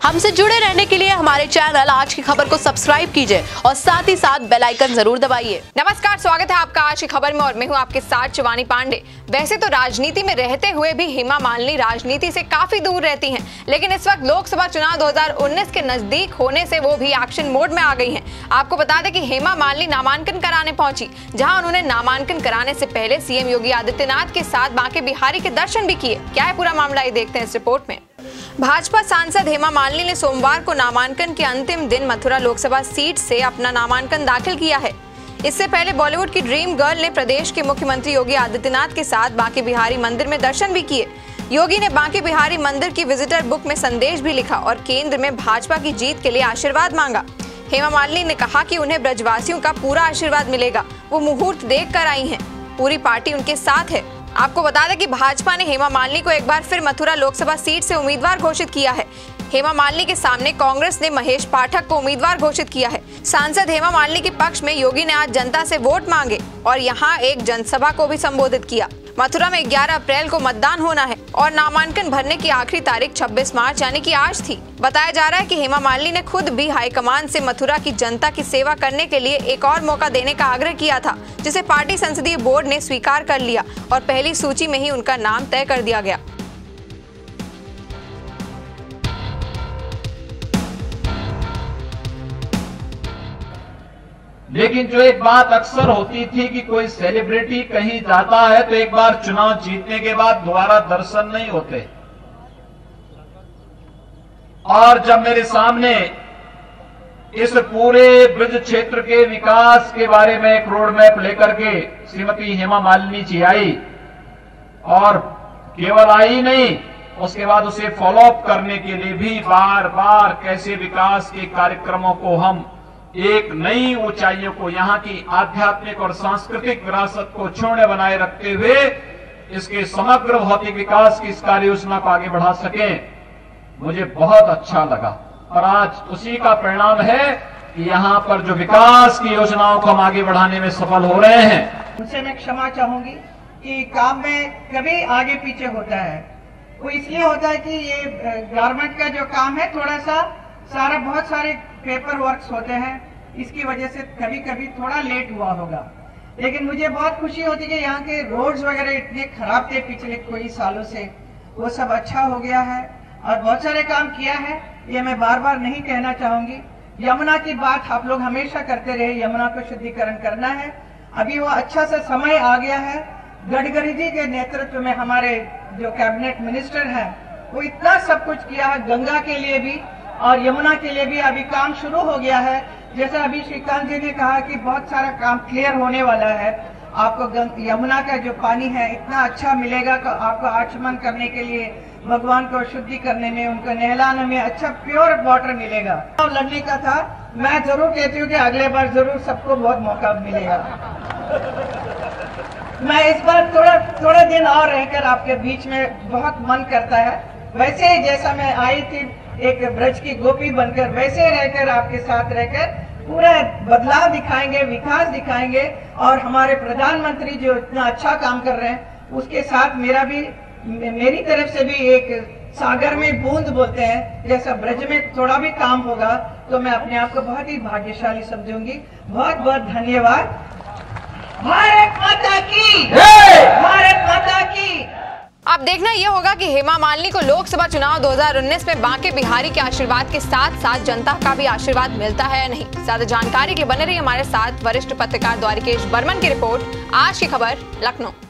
हमसे जुड़े रहने के लिए हमारे चैनल आज की खबर को सब्सक्राइब कीजिए और साथ ही साथ बेल आइकन जरूर दबाइए। नमस्कार, स्वागत है आपका आज की खबर में और मैं हूं आपके साथ शिवानी पांडे। वैसे तो राजनीति में रहते हुए भी हेमा मालिनी राजनीति से काफी दूर रहती हैं, लेकिन इस वक्त लोकसभा चुनाव 2019 के नजदीक होने से वो भी एक्शन मोड में आ गई हैं। आपको बता दें कि हेमा मालिनी नामांकन कराने पहुंची, जहां उन्होंने नामांकन कराने से पहले सीएम योगी आदित्यनाथ के साथ बांके बिहारी के दर्शन भी किए। क्या है पूरा मामला, ये देखते हैं इस रिपोर्ट में। भाजपा सांसद हेमा मालिनी ने सोमवार को नामांकन के अंतिम दिन मथुरा लोकसभा सीट से अपना नामांकन दाखिल किया है। इससे पहले बॉलीवुड की ड्रीम गर्ल ने प्रदेश के मुख्यमंत्री योगी आदित्यनाथ के साथ बांके बिहारी मंदिर में दर्शन भी किए। योगी ने बांके बिहारी मंदिर की विजिटर बुक में संदेश भी लिखा और केंद्र में भाजपा की जीत के लिए आशीर्वाद मांगा। हेमा मालिनी ने कहा कि उन्हें ब्रजवासियों का पूरा आशीर्वाद मिलेगा। वो मुहूर्त देख कर आई है, पूरी पार्टी उनके साथ है। आपको बता दें कि भाजपा ने हेमा मालिनी को एक बार फिर मथुरा लोकसभा सीट से उम्मीदवार घोषित किया है। हेमा मालिनी के सामने कांग्रेस ने महेश पाठक को उम्मीदवार घोषित किया है। सांसद हेमा मालिनी के पक्ष में योगी ने आज जनता से वोट मांगे और यहां एक जनसभा को भी संबोधित किया। मथुरा में 11 अप्रैल को मतदान होना है और नामांकन भरने की आखिरी तारीख 26 मार्च यानी कि आज थी। बताया जा रहा है कि हेमा मालिनी ने खुद भी हाईकमान से मथुरा की जनता की सेवा करने के लिए एक और मौका देने का आग्रह किया था, जिसे पार्टी संसदीय बोर्ड ने स्वीकार कर लिया और पहली सूची में ही उनका नाम तय कर दिया गया। लेकिन जो एक बात अक्सर होती थी कि कोई सेलिब्रिटी कहीं जाता है तो एक बार चुनाव जीतने के बाद दोबारा दर्शन नहीं होते। और जब मेरे सामने इस पूरे ब्रज क्षेत्र के विकास के बारे में एक रोड मैप लेकर के श्रीमती हेमा मालिनी जी आई और केवल आई नहीं, उसके बाद उसे फॉलो अप करने के लिए भी बार बार कैसे विकास के कार्यक्रमों को हम एक नई ऊंचाइयों को, यहाँ की आध्यात्मिक और सांस्कृतिक विरासत को क्षुण्ण बनाए रखते हुए इसके समग्र भौतिक विकास की इस कार्य योजना को आगे बढ़ा सकें, मुझे बहुत अच्छा लगा। और आज उसी का परिणाम है कि यहाँ पर जो विकास की योजनाओं को हम आगे बढ़ाने में सफल हो रहे हैं। उनसे मैं क्षमा चाहूंगी कि काम में कभी आगे पीछे होता है। वो इसलिए होता है कि ये गवर्नमेंट का जो काम है थोड़ा सा बहुत सारे पेपर वर्क्स होते हैं, इसकी वजह से कभी कभी थोड़ा लेट हुआ होगा। लेकिन मुझे बहुत खुशी होती है कि यहाँ के रोड्स वगैरह इतने खराब थे पिछले कई सालों से, वो सब अच्छा हो गया है और बहुत सारे काम किया है। ये मैं बार बार नहीं कहना चाहूंगी। यमुना की बात आप लोग हमेशा करते रहे, यमुना को शुद्धिकरण करना है। अभी वो अच्छा सा समय आ गया है। गडकरी जी के नेतृत्व में हमारे जो कैबिनेट मिनिस्टर हैं वो इतना सब कुछ किया है, गंगा के लिए भी और यमुना के लिए भी अभी काम शुरू हो गया है। जैसे अभी श्रीकांत जी ने कहा कि बहुत सारा काम क्लियर होने वाला है। आपको यमुना का जो पानी है इतना अच्छा मिलेगा कि आपको आचमन करने के लिए, भगवान को शुद्धि करने में, उनको नहलाने में अच्छा प्योर वाटर मिलेगा। लड़ने का था, मैं जरूर कहती हूँ कि अगले बार जरूर सबको बहुत मौका मिलेगा। मैं इस बार थोड़ा दिन और रहकर आपके बीच में बहुत मन करता है। वैसे ही जैसा मैं आई थी एक ब्रज की गोपी बनकर, वैसे रहकर आपके साथ रहकर पूरा बदलाव दिखाएंगे, विकास दिखाएंगे। और हमारे प्रधानमंत्री जो इतना अच्छा काम कर रहे हैं उसके साथ मेरी तरफ से भी एक सागर में बूंद बोलते हैं, जैसा ब्रज में थोड़ा भी काम होगा तो मैं अपने आप को बहुत ही भाग्यशाली समझूंगी। बहुत बहुत धन्यवाद। भारत माता की, भारत माता की। अब देखना यह होगा कि हेमा मालिनी को लोकसभा चुनाव 2019 में बांके बिहारी के आशीर्वाद के साथ साथ जनता का भी आशीर्वाद मिलता है या नहीं। ज्यादा जानकारी के लिए बने रहिए हमारे साथ। वरिष्ठ पत्रकार द्वारिकेश बर्मन की रिपोर्ट, आज की खबर, लखनऊ।